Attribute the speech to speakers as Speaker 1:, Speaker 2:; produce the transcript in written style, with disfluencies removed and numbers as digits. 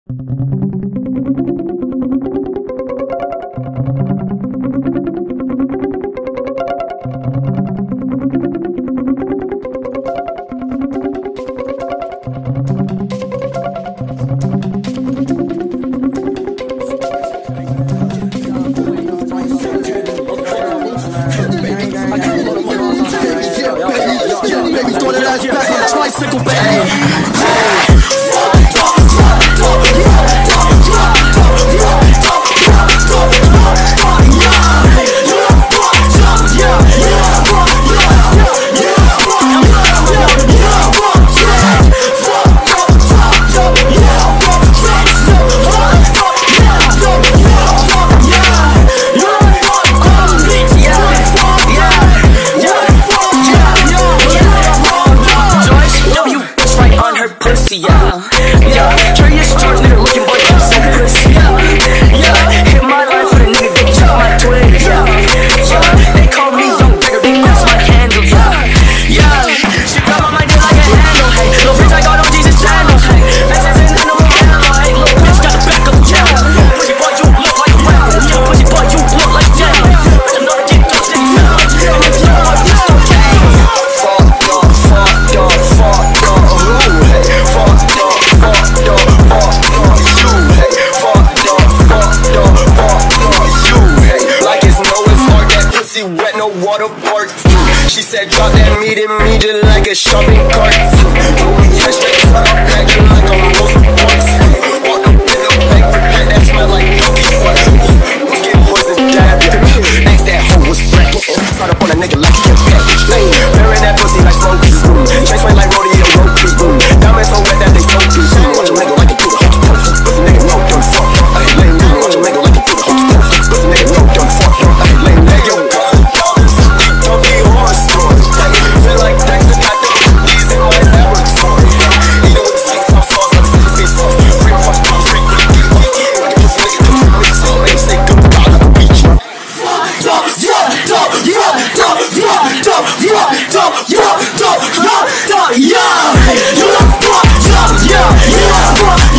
Speaker 1: Tricycle baby. Yeah, curious George nigga looking boy, I'm so pussy. Yeah, hit my line for the nigga, they check my Twitter. Yeah, they call me Young Gregory, that's my handle. Yeah, she got my mind like a handle. Hey, little bitch, I got on Jesus sandals. Hey, fences in the number handle. Hey, little bitch, got the back up, yeah. Pussy boy, you look like a rebel. Pussy boy, you look like a devil. Bitch, I'm gonna get those things down. And if you don't want this, okay. Fuck y'all, fuck y'all, fuck y'all. Ooh, hey, fuck y'all. Wet, no water park. She said drop that meat immediately like a shopping cart. Yeah, straight to the packing like a roast parts. Walk up in the back, prepare that smell like donkey farts. Let's get poison diarrhea. Ask that hoe was wrecked. Start up on a nigga like he can package. Burying that pussy like smoky. Chain swing like rodeo ropey. Diamonds so wet that they soapy. Watch a nigga like he do the hokey pokey. Pussy nigga no dumb fuck. Lame nigga, watch a nigga like he do the hokey pokey. Pussy nigga no dumb fuck. Lame nigga. Yeah, you look fucked up. Yeah, you look fucked up.